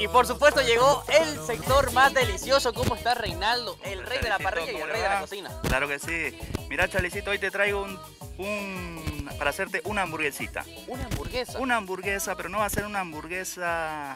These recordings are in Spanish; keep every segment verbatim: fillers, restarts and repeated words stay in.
Y por supuesto llegó el sector más delicioso. ¿Cómo está Reinaldo? El rey de la parrilla y el rey de la cocina. Claro que sí. Mira, Chalicito, hoy te traigo un, un para hacerte una hamburguesita. ¿Una hamburguesa? Una hamburguesa, pero no va a ser una hamburguesa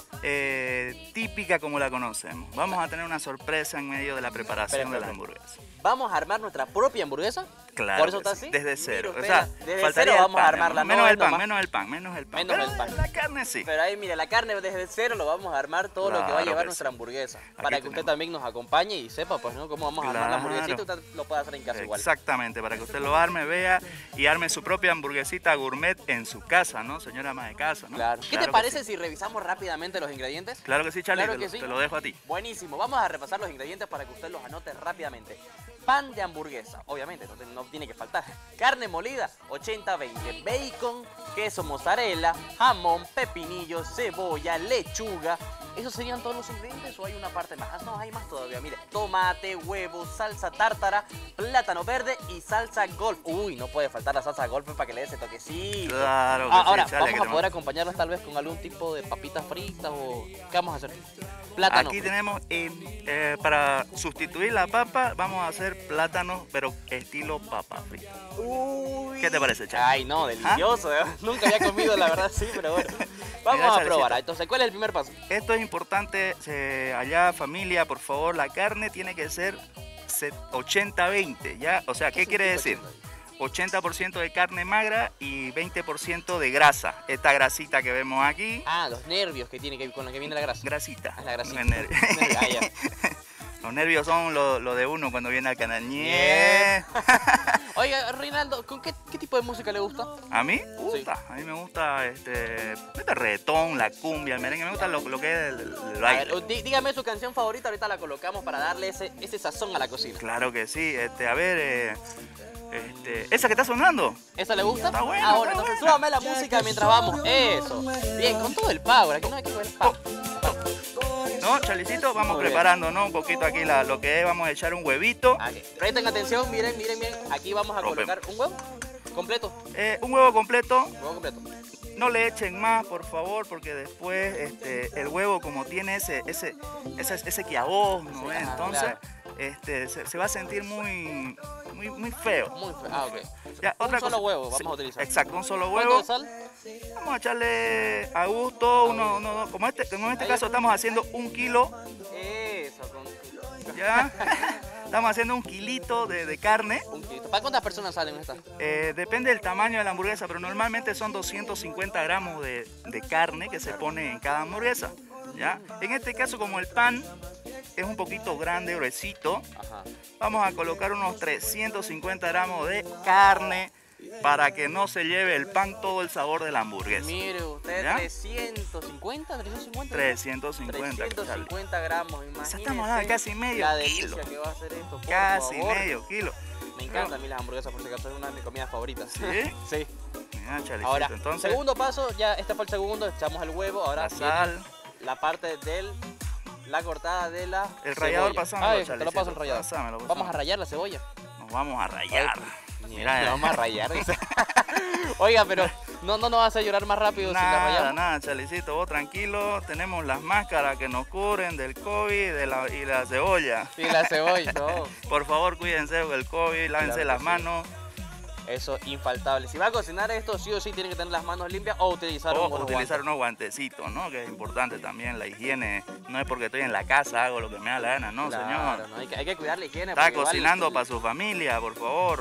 eh, típica como la conocemos. Vamos a tener una sorpresa en medio de la preparación Espera, de la espera. hamburguesa. ¿Vamos a armar nuestra propia hamburguesa? Claro. ¿Por eso que está sí, así? Desde cero. Mira, o sea, espera, desde faltaría cero el vamos a pan, armarla, menos no, el pan, nomás. menos el pan, menos el pan. Menos Pero el pan. La carne sí. Pero ahí, mire, la carne desde cero lo vamos a armar todo lo que va a Claro llevar que nuestra sí. hamburguesa. Aquí Para que usted tenemos. también nos acompañe y sepa, pues, ¿no? Cómo vamos a armar la hamburguesita y Claro. usted lo puede hacer en casa igual. Exactamente, para que usted lo arme, vea y arme su propia hamburguesita gourmet en su casa, ¿no? Señora ama de casa, ¿no? Claro. ¿Qué Claro te que parece sí. si revisamos rápidamente los ingredientes? Claro que sí, Charlie, Claro te, que lo, sí. te lo dejo a ti. Buenísimo. Vamos a repasar los ingredientes para que usted los anote rápidamente. Pan de hamburguesa, obviamente, no, te- no tiene que faltar. Carne molida, ochenta veinte. Bacon, queso mozzarella, jamón, pepinillo, cebolla, lechuga. ¿Esos serían todos los ingredientes o hay una parte más? No, hay más todavía. Mire, tomate, huevo, salsa tártara, plátano verde y salsa golf. Uy, no puede faltar la salsa golf para que le dé ese toquecito. Claro que Ah, sí, ahora, Charlie, vamos que a te poder mando. acompañarlos tal vez con algún tipo de papitas fritas o... ¿Qué vamos a hacer? Plátano. Aquí tenemos, eh, eh, para sustituir la papa, vamos a hacer plátanos, pero estilo papa frita. Uy. ¿Qué te parece, Charlie? Ay, no, delicioso. ¿eh? Nunca había comido, la verdad, sí, pero bueno. Vamos Mira, a Chalecito. probar. Entonces, ¿cuál es el primer paso? Esto es importante, eh, allá familia, por favor, la carne tiene que ser ochenta veinte, ¿ya? O sea, ¿qué quiere decir? ochenta por ciento de carne magra y veinte por ciento de grasa. Esta grasita que vemos aquí, Ah, los nervios que tiene que con la que viene la grasa. grasita. Ah, la grasita. No es nervio. Ah, ya. Los nervios son lo, lo de uno cuando viene al canal. Bien. Oiga, Reinaldo, ¿con qué, qué tipo de música le gusta? A mí, gusta, a mí me gusta este, este reggaetón, la cumbia, el merengue, me gusta lo, lo que es el, el A baile. ver, dí- dígame su canción favorita, ahorita la colocamos para darle ese, ese sazón a la cocina. Claro que sí, este, a ver, eh, este, esa que está sonando. ¿Esa le gusta? Está buena, Ahora, está entonces buena. súbame la música mientras vamos. Eso. Bien, con todo el power. Aquí no hay que ver el power. ¿No, Chalicito? Vamos Muy bien. preparando, ¿no? Un poquito aquí la, lo que es, vamos a echar un huevito. Aquí. Presten atención, miren, miren, miren. Aquí vamos a Rompemos. colocar un huevo completo. Eh, un huevo completo, Huevo completo. no le echen más, por favor, porque después este, el huevo como tiene ese, ese, ese, ese quiabón, ¿no? Sí, ves? ajá, Entonces claro. este, se, se va a sentir muy, muy, muy feo. Muy feo. Ah, ok. Ya, Un otra solo cosa. huevo vamos Sí, a utilizar. Exacto, un solo ¿Cuánto huevo. de sal? Vamos a echarle a gusto, uno, uno, uno, como este, como en este Ahí. caso estamos haciendo un kilo, Eso, con ¿ya? Estamos haciendo un kilito de, de carne. un kilito. ¿Para cuántas personas salen esta? Eh, depende del tamaño de la hamburguesa, pero normalmente son doscientos cincuenta gramos de, de carne que se pone en cada hamburguesa, ¿ya? En este caso, como el pan es un poquito grande, gruesito, Ajá. vamos a colocar unos trescientos cincuenta gramos de carne para que no se lleve el pan todo el sabor de la hamburguesa. Mire usted, ¿Ya? trescientos cincuenta, trescientos cincuenta. trescientos cincuenta, trescientos Charlie. cincuenta gramos, O sea, imagínese. estamos hablando de casi medio la kilo. delicia que va a hacer esto, por Casi favor. medio kilo. Me encantan a mí las hamburguesas, por si acaso es una de mis comidas favoritas. ¿Sí? Sí. Mira, Chalicito, Ahora, entonces segundo paso, ya este fue el segundo, echamos el huevo, ahora la viene sal, la parte del, la cortada de la el rallador, cebolla. pasámelo, Ay, te lo Chalicito, paso el rallador. pásamelo, Vamos a pásamelo. rallar la cebolla. Nos vamos a rayar. Mira, Mira, vamos a rayar. dice. Oiga, pero no, no nos vas a llorar más rápido si la Nada, rayamos. nada, Chalicito, vos tranquilo, tenemos las máscaras que nos cubren del COVID de la, y la cebolla. Sí, la cebolla, no. Por favor, cuídense del COVID, lávense Claro que las sí. manos. Eso infaltable. Si va a cocinar esto, sí o sí tiene que tener las manos limpias o utilizar O un buen utilizar guante. unos guantecitos, ¿no? Que es importante también la higiene. No es porque estoy en la casa, hago lo que me da la gana, no, Claro, señor. no, hay, que, hay que cuidar la higiene. Está porque igual- cocinando para su familia, por favor.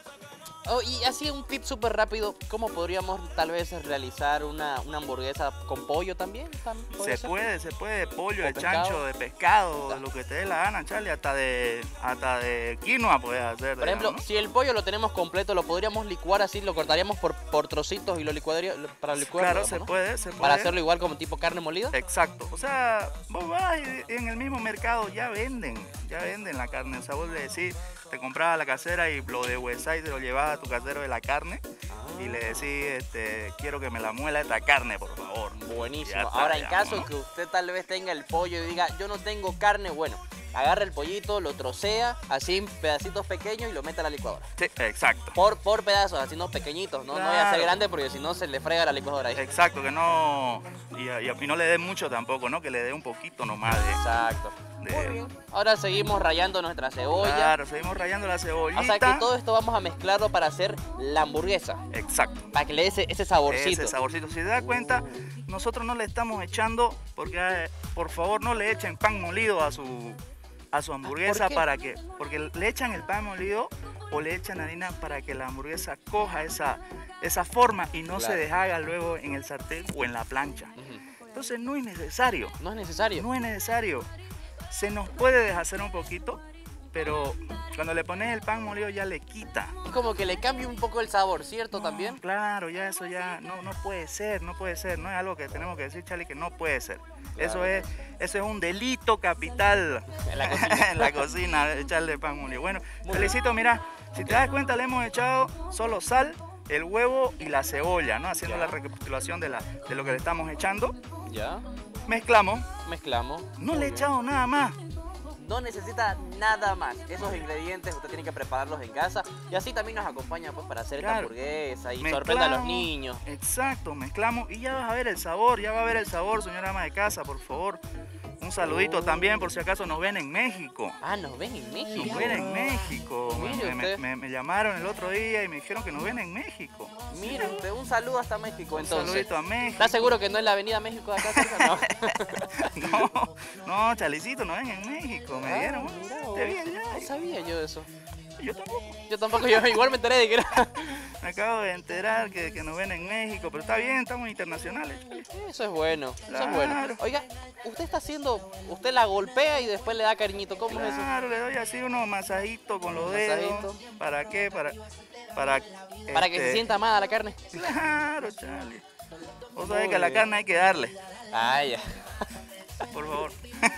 Oh, y así un tip súper rápido, ¿cómo podríamos tal vez realizar una, una hamburguesa con pollo también? ¿Tam- Se ser? puede, se puede, pollo, O de pescado. chancho, de pescado, de lo que te dé la gana, Charlie, hasta de, hasta de quinoa puedes hacer. Por ejemplo, digamos, ¿no? si el pollo lo tenemos completo, lo podríamos licuar así, lo cortaríamos por, por trocitos y lo licuaríamos para licuarlo. Claro, se ¿no? puede, se puede. Para hacerlo igual como tipo carne molida. Exacto, o sea, vos vas y en el mismo mercado ya venden, ya venden la carne, o sea, vos le decís, te comprabas la casera y lo de Huesay te lo llevabas a tu casero de la carne y le decís, este, quiero que me la muela esta carne, por favor. Buenísimo. Ya está, Ahora, en digamos, caso ¿no? que usted tal vez tenga el pollo y diga, yo no tengo carne, bueno, agarra el pollito, lo trocea así en pedacitos pequeños y lo mete a la licuadora. Sí, exacto. Por, por pedazos, así no pequeñitos, ¿no? Claro. No vaya a ser grande porque si no se le frega la licuadora ahí. Exacto, que no... Y, y, y no le dé mucho tampoco, ¿no? Que le dé un poquito nomás de... Exacto. de- Muy bien. Ahora seguimos rayando nuestra cebolla. Claro, seguimos rayando la cebollita. O sea que todo esto vamos a mezclarlo para hacer la hamburguesa. Exacto. Para que le dé ese, ese saborcito. Ese saborcito. Si se da cuenta, nosotros no le estamos echando, porque eh, por favor no le echen pan molido a su, a su hamburguesa. ¿Por qué? Para que, porque le echan el pan molido o le echan harina para que la hamburguesa coja esa, esa forma y no Claro. se deshaga luego en el sartén o en la plancha. Ujú. Entonces no es necesario. No es necesario. No es necesario. Se nos puede deshacer un poquito, pero cuando le pones el pan molido ya le quita. Es como que le cambia un poco el sabor, ¿cierto? No, También. Claro, ya eso ya no, no puede ser, no puede ser. No es algo que tenemos que decir, Charlie, que no puede ser. Eso es, eso es un delito capital En la cocina. en la cocina, echarle pan molido. Bueno, Muy felicito, mira, si te das cuenta le hemos echado solo sal, el huevo y la cebolla, ¿no? Haciendo Ya. la recapitulación de, la, de lo que le estamos echando. Ya. Mezclamos, Mezclamos. no Muy le he bien. echado nada más. No necesita nada más. Esos ingredientes usted tiene que prepararlos en casa. Y así también nos acompaña pues para hacer esta Claro. hamburguesa y Mezclamos, sorprenda a los niños. Exacto, mezclamos y ya vas a ver el sabor, ya va a ver el sabor, señora ama de casa, por favor. Un saludito Oh. también por si acaso nos ven en México. Ah, nos ven en México. Nos ven en México. Me, Mire me- usted. me- me llamaron el otro día y me dijeron que nos ven en México. Mire usted, un saludo hasta México Un entonces. saludito a México. ¿Está seguro que no es la avenida México de acá cerca? No. No, no, Chalicito, nos ven en México. Me Ah, dijeron, mira "Ah, vos. te vi allá". No sabía yo eso. Yo tampoco. Yo tampoco, yo igual me enteré de que era. Me acabo de enterar que, que nos ven en México, pero está bien, estamos internacionales. Chale. Eso es bueno, eso es bueno. Claro. Oiga, usted está haciendo, usted la golpea y después le da cariñito. ¿Cómo es eso? Claro, le doy así unos masajitos con los dedos. Masajito. ¿Para qué? Para, para, Para que se este, sienta amada la carne. Claro, Charlie. Vos sabés Muy que a la bien. carne hay que darle, Ah, ya. por favor.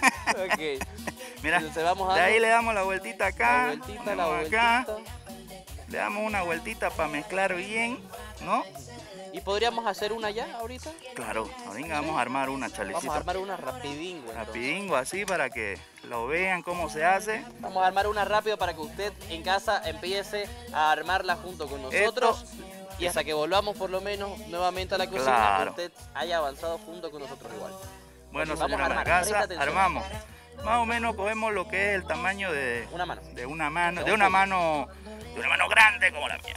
Ok. Mira, Entonces vamos de dando ahí le damos la vueltita acá, la vueltita, la ponemos acá, vueltita. le damos una vueltita para mezclar bien, ¿no? ¿Y podríamos hacer una ya ahorita? Claro, ahorita vamos a armar una, Vamos Charlicito. a armar una rapidingo. entonces. Rapidingo así para que lo vean cómo se hace. Vamos a armar una rápido para que usted en casa empiece a armarla junto con nosotros. Y hasta que volvamos por lo menos nuevamente a la cocina, Claro. usted haya avanzado junto con nosotros igual. Bueno, Vamos a señora ama de armar, presta casa, atención. armamos. Más o menos cogemos lo que es el tamaño de, Una mano. de una mano, De de un una poco. mano, de una mano grande como la mía.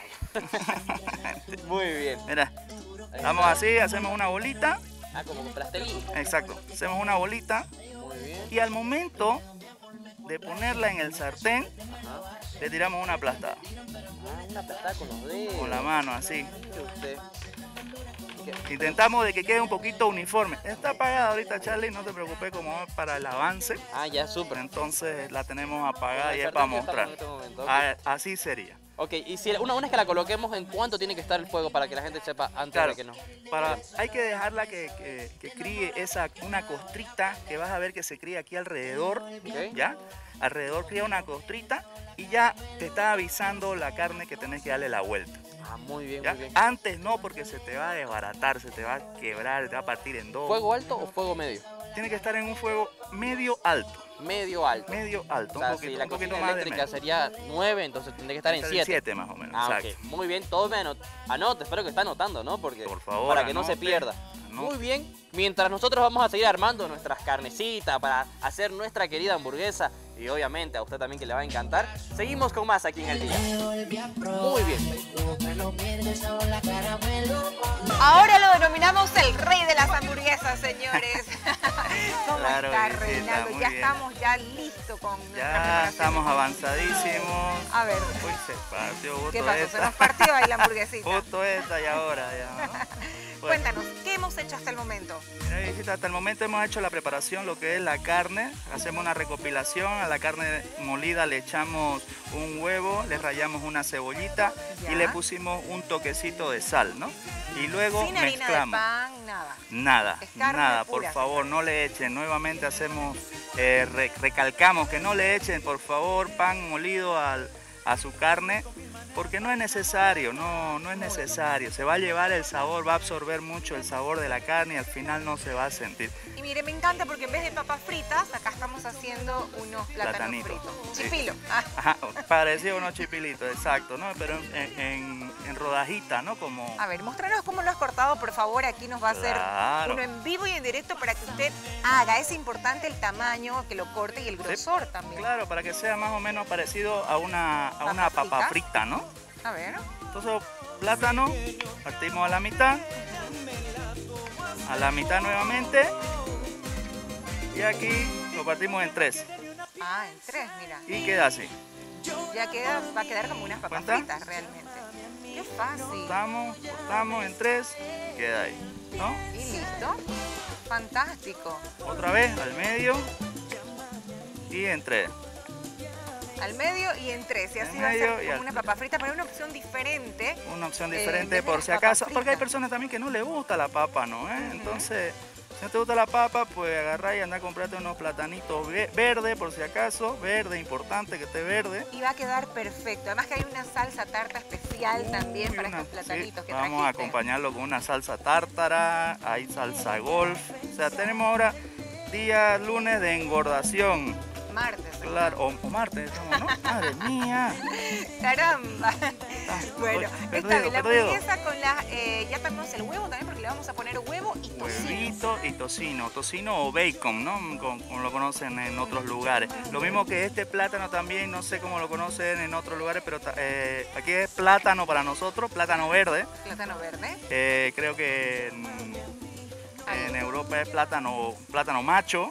Muy bien. Mira, Ahí vamos está. así, hacemos una bolita, Ah, como con plastelina. exacto, hacemos una bolita Muy bien. y al momento de ponerla en el sartén, Ajá. le tiramos una aplastada Ah, una aplastada con los dedos. con la mano así. Mire usted. ¿Qué? Intentamos de que quede un poquito uniforme. Está apagada ahorita, Charlie, no te preocupes como es para el avance. Ah, ya, súper. Entonces la tenemos apagada El y es sartén para que estamos mostrar. en este momento, ok. Ah, Así sería. Ok, y si una, una vez que la coloquemos, ¿en cuánto tiene que estar el fuego para que la gente sepa antes Claro, de que no? para, hay que dejarla que, que- que críe esa, una costrita que vas a ver que se cría aquí alrededor, Ok. ¿ya? Alrededor cría una costrita y ya te está avisando la carne que tenés que darle la vuelta. Ah, muy bien, ¿ya? muy bien. Antes no, porque se te va a desbaratar, se te va a quebrar, te va a partir en dos. ¿Fuego alto o fuego medio? Tiene que estar en un fuego medio alto, Medio alto. medio alto, O sea, un poquito, si la un poquito cocina más de eléctrica medio. sería nueve, entonces tendría que estar en Está siete. siete más o menos, Ah, exacto. ok. Muy bien, tome, anot anote, espero que está anotando, ¿no? Porque Por favor, para que no se anote, pierda. anote. Muy bien, mientras nosotros vamos a seguir armando nuestras carnecitas para hacer nuestra querida hamburguesa y obviamente a usted también que le va a encantar, seguimos con más aquí en el día. Muy bien. Ahora lo denominamos el rey de las hamburguesas, señores. ¿Cómo Claro está, que sí, está Reinaldo? muy Ya bien. estamos ya listos con nuestra Ya preparación. estamos avanzadísimos. A ver, Uy, se partió justo ¿qué pasó? Se esta. nos partió ahí la hamburguesita. Justo esta y ahora ya. ¿no? Bueno, Cuéntanos, ¿qué hemos hecho hasta el momento? mira, visita, hasta el momento hemos hecho la preparación, lo que es la carne. Hacemos una recopilación. A la carne molida le echamos un huevo, le rayamos una cebollita Ya. y le pusimos un toquecito de sal, ¿no? Y luego Sin harina de mezclamos. pan, nada. Nada, Es carne nada, pura. por favor, no le echen. Nuevamente hacemos, eh, re- recalcamos que no le echen, por favor, pan molido al- a su carne, Porque no es necesario, no, no es necesario. Se va a llevar el sabor, va a absorber mucho el sabor de la carne y al final no se va a sentir. Y mire, me encanta porque en vez de papas fritas, acá estamos haciendo unos plátanos Platanitos. fritos. Sí. Chipilo. Ah. Ajá, parecido a unos chipilitos, exacto, ¿no? Pero en, en, en rodajita, ¿no? Como... A ver, mostranos cómo lo has cortado, por favor. Aquí nos va a hacer Claro. uno en vivo y en directo para que usted haga. Es importante el tamaño, que lo corte y el grosor también. Claro, para que sea más o menos parecido a una, a una ¿Papa papa frita? frita, ¿no? A ver. Entonces, plátano, partimos a la mitad, a la mitad nuevamente, y aquí lo partimos en tres, Ah, en tres, mira. y queda así. Ya queda, va a quedar como unas papas ¿Cuenta? fritas realmente. Qué fácil. Cortamos, cortamos en tres, y queda ahí, ¿no? Y listo. Fantástico. Otra vez al medio, y en tres. Al medio y en tres. Y así Al va a medio ser y como al- una papa frita, pero una opción diferente. Una opción Eh, en diferente vez de por las si papas acaso, porque hay fritas. personas también que no les gusta la papa, ¿no? ¿Eh? Entonces, si no te gusta la papa, pues agarrá y anda a comprarte unos platanitos ve- verde, por si acaso, verde, importante que esté verde. Y va a quedar perfecto. Además que hay una salsa tarta especial también Uy, para una- estos platanitos sí, que vamos a trajiste. acompañarlo con una salsa tártara, hay salsa golf. O sea, tenemos ahora día lunes de engordación. Martes. Claro, o, o martes, estamos, ¿no? Madre mía. Caramba. Ah, Bueno, estoy está perdido, bien. La perdido. hamburguesa con las... eh, ya tenemos el huevo también porque le vamos a poner huevo y tocino. Huevito y tocino, tocino o bacon, ¿no? Como, como lo conocen en otros lugares. Lo mismo que este plátano también, no sé cómo lo conocen en otros lugares, pero ta- eh, aquí es plátano para nosotros, plátano verde. Plátano verde. Eh, creo que en, en Europa es plátano, plátano macho.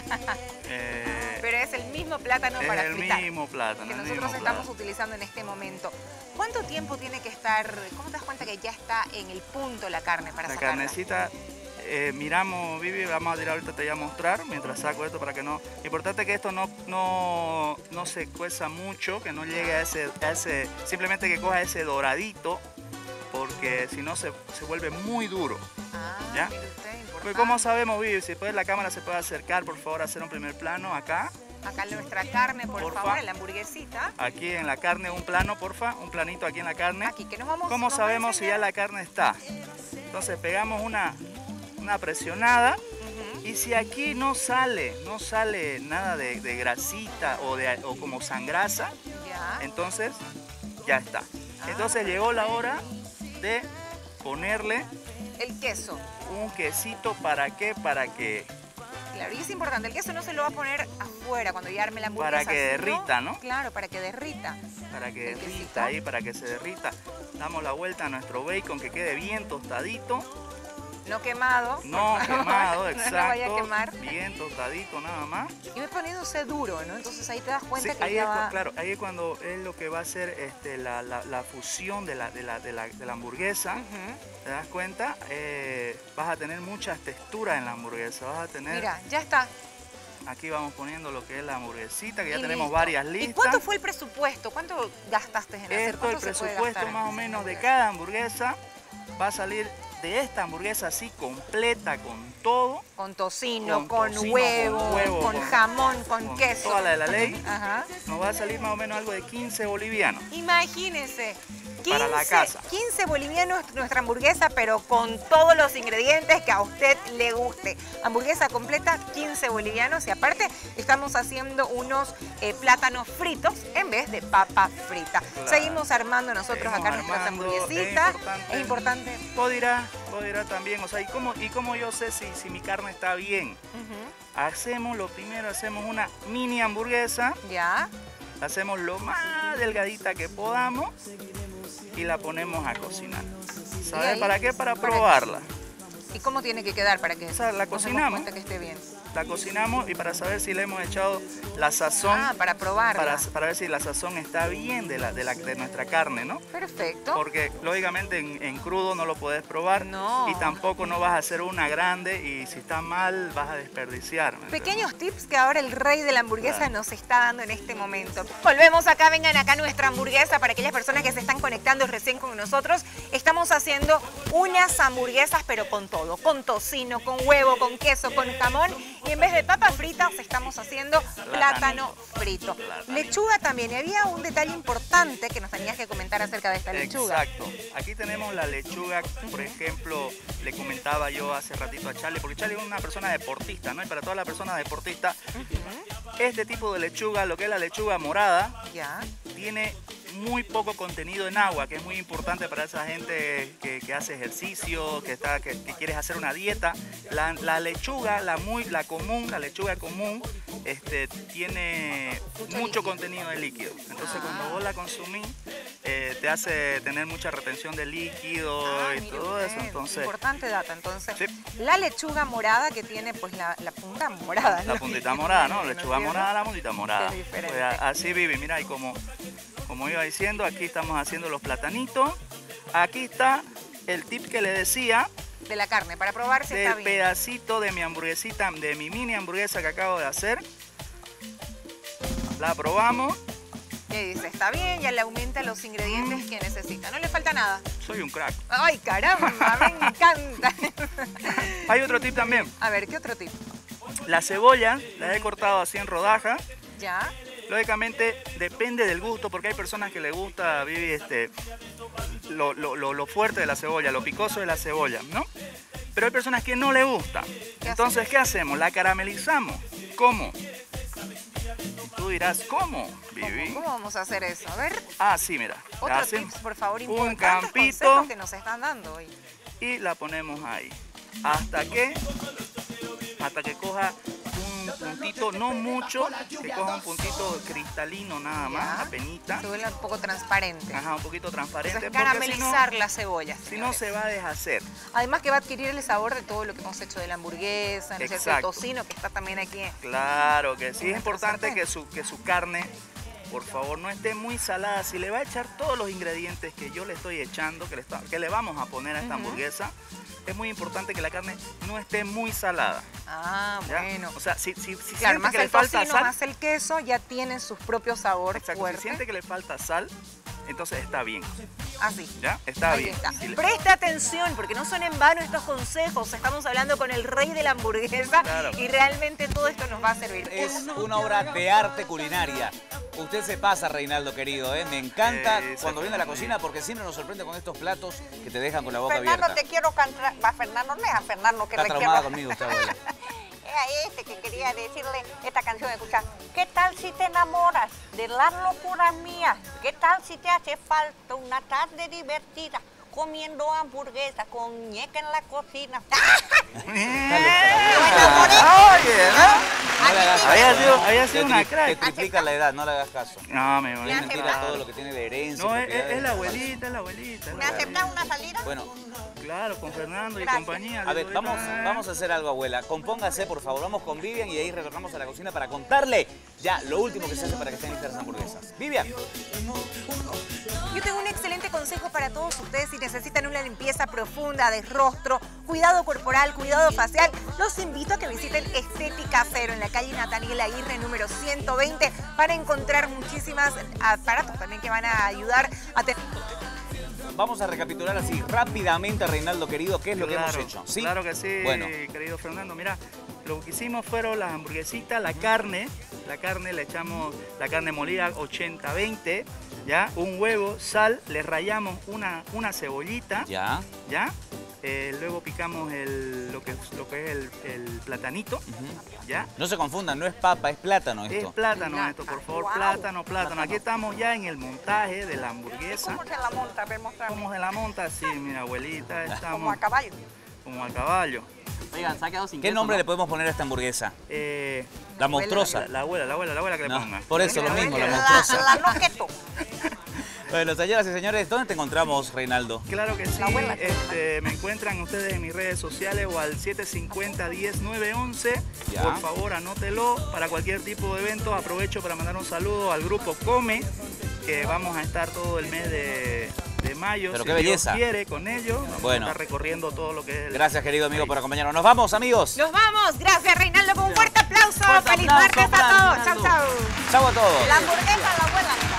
Eh, Pero es el mismo plátano es para el fritar. mismo plátano. que el nosotros mismo estamos plátano. utilizando en este momento. ¿Cuánto tiempo tiene que estar, cómo te das cuenta que ya está en el punto la carne para La sacarla? carnecita, eh, miramos, Vivi, vamos a tirar ahorita, te voy a mostrar mientras saco esto para que no... Importante que esto no, no, no se cueza mucho, que no llegue a ese, a ese... Simplemente que coja ese doradito, porque si no se, se vuelve muy duro. Ah, ¿Ya? mire usted, importante. Pues como sabemos, Vivi, si puede la cámara se puede acercar, por favor, a hacer un primer plano acá. Acá nuestra carne, por Porfa. favor, en la hamburguesita. Aquí en la carne, un plano, porfa, un planito aquí en la carne. Aquí, que nos vamos ¿Cómo vamos a sabemos si ya enseñar? la carne está? Entonces pegamos una, una presionada. Ujú. Y si aquí no sale, no sale nada de, de grasita o, de, o como sangrasa, Ya. entonces ya está. Entonces llegó la hora de ponerle El queso. un quesito. ¿Para qué? Para que, Claro, y es importante, el queso no se lo va a poner afuera cuando ya arme la hamburguesa. Para que sino- derrita, ¿no? Claro, para que derrita. para que El quesito. derrita ahí, para que se derrita. Damos la vuelta a nuestro bacon que quede bien tostadito. No quemado. No por favor, quemado, No exacto. lo vaya a quemar. Bien tostadito nada más. Y va poniéndose duro, ¿no? Entonces ahí te das cuenta Sí, que ahí ya es, cu- va... claro, ahí es cuando es lo que va a ser este, la, la- la fusión de la, de la, de la- de la hamburguesa. Ujú. ¿Te das cuenta? Eh, vas a tener muchas texturas en la hamburguesa. Vas a tener, Mira, ya está. aquí vamos poniendo lo que es la hamburguesita, que ya Y tenemos listo. varias ¿Y listas. cuánto fue el presupuesto? ¿Cuánto gastaste en hacer? Esto, el ¿Cuánto se puede presupuesto gastar más en o menos de hamburguesa? cada hamburguesa va a salir de esta hamburguesa así completa con todo. Con tocino, Con con, tocino, huevo, con con, huevo, con- jamón, con, con queso. toda la de la ley. Ajá. Nos va a salir más o menos algo de quince bolivianos. Imagínese. quince, Para la casa. quince bolivianos nuestra hamburguesa, pero con todos los ingredientes que a usted le guste. Hamburguesa completa, quince bolivianos. Y aparte, estamos haciendo unos eh, plátanos fritos en vez de papa frita. Claro. Seguimos armando nosotros Seguimos acá nuestras armando, hamburguesitas. es importante. Es importante. Vos dirás, vos dirás también, o sea, ¿y cómo, y cómo yo sé si, si mi carne está bien? Ujú. Hacemos, lo primero, hacemos una mini hamburguesa, Ya. la hacemos lo más delgadita que podamos y la ponemos a cocinar. ahí, ¿Sabes para qué? Para para- probarla. ¿Y cómo tiene que quedar para que O sea, la nos demos cocinamos. cuenta que esté bien? La cocinamos y para saber si le hemos echado la sazón, Ah, para probarla. para, para ver si la sazón está bien de, la, de, la, de nuestra carne, ¿no? Perfecto. Porque lógicamente en, en crudo no lo podés probar No. y tampoco no vas a hacer una grande y si está mal vas a desperdiciar. ¿me Pequeños tips que ahora el rey de la hamburguesa Claro. nos está dando en este momento. Volvemos acá, vengan acá nuestra hamburguesa para aquellas personas que se están conectando recién con nosotros. Estamos haciendo unas hamburguesas, pero con todo, con tocino, con huevo, con queso, con jamón. Y en vez de papas fritas estamos haciendo plátano frito. Plátano. Lechuga también. Y había un detalle importante que nos tenías que comentar acerca de esta lechuga. Exacto. Aquí tenemos la lechuga, por ejemplo, le comentaba yo hace ratito a Charlie, porque Charlie es una persona deportista, ¿no? Y para todas las personas deportistas, uh-huh. este tipo de lechuga, lo que es la lechuga morada, ya. tiene muy poco contenido en agua, que es muy importante para esa gente que, que hace ejercicio, que, está, que, que quieres hacer una dieta. La, la lechuga, la, muy, la común, la lechuga común, este, tiene mucho, mucho contenido de líquido. Entonces ah. cuando vos la consumís, eh, te hace tener mucha retención de líquido ah, y todo usted. eso. Entonces, importante data. Entonces, sí. la lechuga morada que tiene pues la, la punta morada. La puntita morada, ¿no? Lechuga ¿no morada, la puntita morada. Es diferente. Pues así vive, mira, y como... Como iba diciendo, aquí estamos haciendo los platanitos. Aquí está el tip que le decía. De la carne, para probar si está bien. Del pedacito de mi hamburguesita, de mi mini hamburguesa que acabo de hacer. La probamos. ¿Qué dice? Está bien, ya le aumenta los ingredientes mm. que necesita. No le falta nada. Soy un crack. ¡Ay, caramba! Me encanta. Hay otro tip también. A ver, ¿qué otro tip? La cebolla la he cortado así en rodajas. Ya. Lógicamente depende del gusto, porque hay personas que les gusta Vivi, este, lo, lo, lo, lo fuerte de la cebolla, lo picoso de la cebolla, ¿no? Pero hay personas que no les gusta. ¿Qué Entonces, hacemos? ¿qué hacemos? La caramelizamos. ¿Cómo? Y tú dirás, ¿cómo, Vivi? ¿Cómo, ¿Cómo vamos a hacer eso? A ver. Ah, sí, mira. Otro Hacen tips, por favor, un campito campito que nos están dando hoy. Y la ponemos ahí. Hasta que, hasta que coja un puntito, no mucho, que coja un puntito cristalino nada más, Ya. apenita. Se vuelve un poco transparente. Ajá, un poquito transparente. Entonces, caramelizar si no, la cebolla. Si no, se va a deshacer. Además que va a adquirir el sabor de todo lo que hemos hecho de la hamburguesa, ¿no es cierto? El tocino que está también aquí. Claro que sí, es importante que su, que su carne, por favor, no esté muy salada. Si le va a echar todos los ingredientes que yo le estoy echando, que le, está, que le vamos a poner a esta uh-huh. hamburguesa, es muy importante que la carne no esté muy salada. Ah, ¿ya? bueno. O sea, si, si, si claro, siente más que el le falta tocino, sal, más el queso, ya tienen sus propios sabores exacto, fuertes. si siente que le falta sal, entonces está bien. Así. ¿Ya? Está Ahí bien. está. Si le... Presta atención, porque no son en vano estos consejos. Estamos hablando con el rey de la hamburguesa Claro. y realmente todo esto nos va a servir. Es una obra de arte culinaria. Usted se pasa, Reinaldo querido, ¿eh? Me encanta Eh, cuando viene a la cocina porque siempre nos sorprende con estos platos que te dejan con la boca Fernando, abierta. te quiero cantar. Va, Fernando, no es a Fernando que Está le traumada quiero. conmigo usted, abuela. Era este que quería decirle esta canción, escucha. ¿Qué tal si te enamoras de las locuras mías? ¿Qué tal si te hace falta una tarde divertida comiendo hamburguesa con ñeca en la cocina? Oye, ¿no? No le hagas Había caso, sido, ¿no? había sido Te una tri- crack. Te triplica la edad, no le hagas caso. No, me Es voy mentira todo lo que tiene de herencia. No, es, propiedades. es la abuelita, es la abuelita. es la ¿Me aceptas una salida? Bueno, Claro, con Fernando y Gracias. compañía. a ver, le doy vamos, una- vamos a hacer algo, abuela. Compóngase, por favor. Vamos con Vivian y de ahí retornamos a la cocina para contarle ya lo último que se hace para que estén listas las hamburguesas. Vivian. Yo tengo un excelente consejo para todos ustedes si necesitan una limpieza profunda de rostro, cuidado corporal, cuidado facial. Los invito a que visiten Estética Cero en la calle Nataniel Aguirre número ciento veinte para encontrar muchísimas aparatos también que van a ayudar a tener... Vamos a recapitular así rápidamente, Reinaldo querido, qué es lo que Claro, hemos hecho. ¿Sí? Claro que sí, Bueno. querido Fernando. Mira, lo que hicimos fueron las hamburguesitas, la carne. La carne le echamos la carne molida ochenta veinte, ¿ya? Un huevo, sal, le rayamos una, una cebollita, Ya. ¿ya? Eh, luego picamos el, lo, que, lo que es el, el platanito, Ujú. ¿ya? No se confundan, no es papa, es plátano Es esto. plátano esto, por favor, Wow. plátano, plátano. Aquí estamos ya en el montaje de la hamburguesa. ¿Cómo se la monta? A ver, mostrame. ¿Cómo se la monta? Sí, mi abuelita, Como estamos a caballo. como a caballo. Oigan, se ha quedado sin ¿Qué queso, nombre ¿no? le podemos poner a esta hamburguesa? Eh, La abuela, monstruosa. la, la abuela, la abuela, la abuela que le No, ponga. por eso lo La mismo, la abuela. monstruosa. La, la loqueto. Bueno, señoras y señores, ¿dónde te encontramos, Reinaldo? Claro que sí, La abuela. este, me encuentran ustedes en mis redes sociales o al siete cinco cero, diez nueve once. Ya. Por favor, anótelo. Para cualquier tipo de evento, aprovecho para mandar un saludo al grupo Come, que vamos a estar todo el mes de, de mayo. Pero si qué belleza. Dios quiere, con ellos. Vamos Bueno. a estar recorriendo todo lo que es el... Gracias, querido amigo, por acompañarnos. Nos vamos, amigos. Nos vamos, gracias Reinaldo, con un fuerte aplauso. Fuerte Feliz aplauso martes para a todos. Chau, Reinaldo. chau. Chau a todos. La hamburguesa, la abuela.